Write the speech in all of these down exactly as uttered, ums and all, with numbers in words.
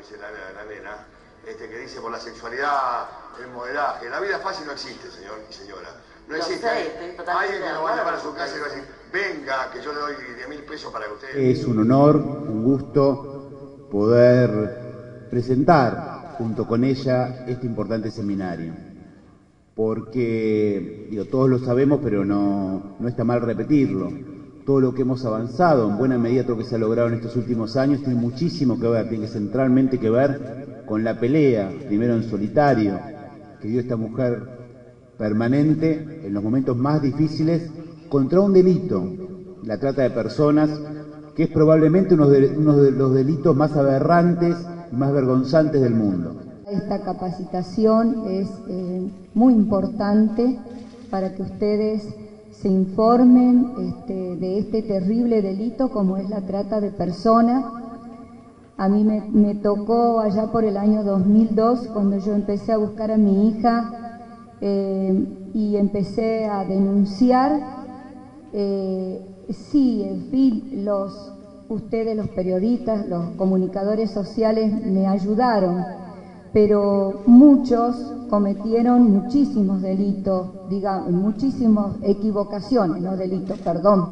dice la, la, la nena, este, que dice por la sexualidad, el modelaje. La vida fácil no existe, señor y señora. No existe. Alguien que nos va a llevar a su casa y va a decir, venga, que yo le doy diez mil pesos para que usted... Es un honor, un gusto poder presentar junto con ella este importante seminario. Porque, digo, todos lo sabemos, pero no, no está mal repetirlo. Todo lo que hemos avanzado, en buena medida todo lo que se ha logrado en estos últimos años, tiene muchísimo que ver, tiene centralmente que ver con la pelea, primero en solitario, que dio esta mujer permanente en los momentos más difíciles contra un delito, la trata de personas, que es probablemente uno de, uno de los delitos más aberrantes y más vergonzantes del mundo. Esta capacitación es eh, muy importante para que ustedes se informen este, de este terrible delito como es la trata de personas. A mí me, me tocó allá por el año dos mil dos, cuando yo empecé a buscar a mi hija eh, y empecé a denunciar. Eh, sí, en fin, los, ustedes, los periodistas, los comunicadores sociales me ayudaron, pero muchos cometieron muchísimos delitos, digamos, muchísimas equivocaciones, no delitos, perdón,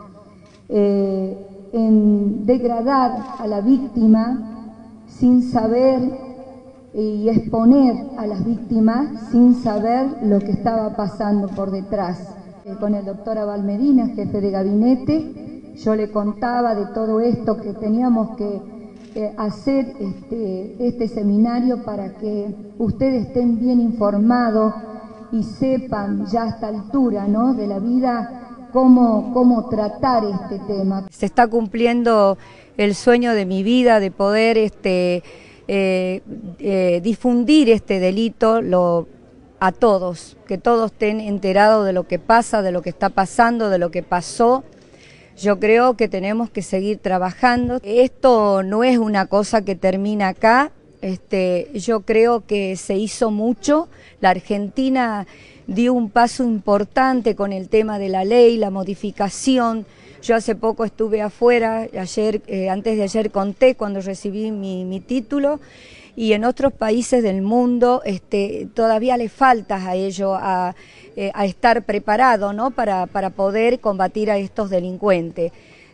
eh, en degradar a la víctima sin saber y exponer a las víctimas sin saber lo que estaba pasando por detrás. Eh, con el doctor Abal Medina, jefe de gabinete, yo le contaba de todo esto, que teníamos que Eh, hacer este, este seminario para que ustedes estén bien informados y sepan ya a esta altura, ¿no?, de la vida cómo, cómo tratar este tema. Se está cumpliendo el sueño de mi vida de poder este, eh, eh, difundir este delito lo, a todos, que todos estén enterados de lo que pasa, de lo que está pasando, de lo que pasó. Yo creo que tenemos que seguir trabajando. Esto no es una cosa que termina acá. Este, yo creo que se hizo mucho. La Argentina dio un paso importante con el tema de la ley, la modificación. Yo hace poco estuve afuera, ayer, eh, antes de ayer conté cuando recibí mi, mi título, y en otros países del mundo este, todavía le falta a ello a, eh, a estar preparado, ¿no?, para, para poder combatir a estos delincuentes.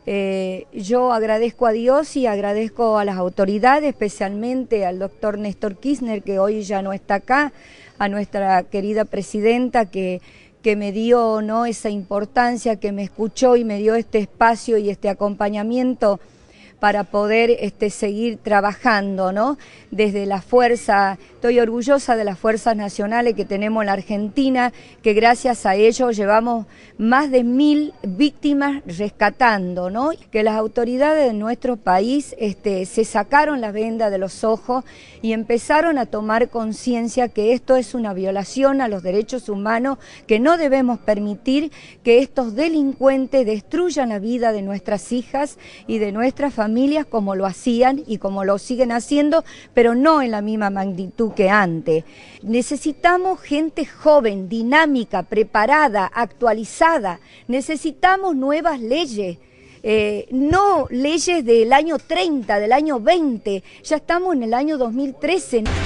Eh, yo agradezco a Dios y agradezco a las autoridades, especialmente al doctor Néstor Kirchner, que hoy ya no está acá, a nuestra querida presidenta que, que me dio, ¿no?, esa importancia, que me escuchó y me dio este espacio y este acompañamiento para poder este, seguir trabajando, ¿no?, desde la fuerza. Estoy orgullosa de las fuerzas nacionales que tenemos en la Argentina, que gracias a ello llevamos más de mil víctimas rescatando, ¿no?, que las autoridades de nuestro país este, se sacaron la venda de los ojos y empezaron a tomar conciencia que esto es una violación a los derechos humanos, que no debemos permitir que estos delincuentes destruyan la vida de nuestras hijas y de nuestras familias, como lo hacían y como lo siguen haciendo, pero no en la misma magnitud que antes. Necesitamos gente joven, dinámica, preparada, actualizada. Necesitamos nuevas leyes. Eh, no leyes del año treinta, del año veinte. Ya estamos en el año dos mil trece.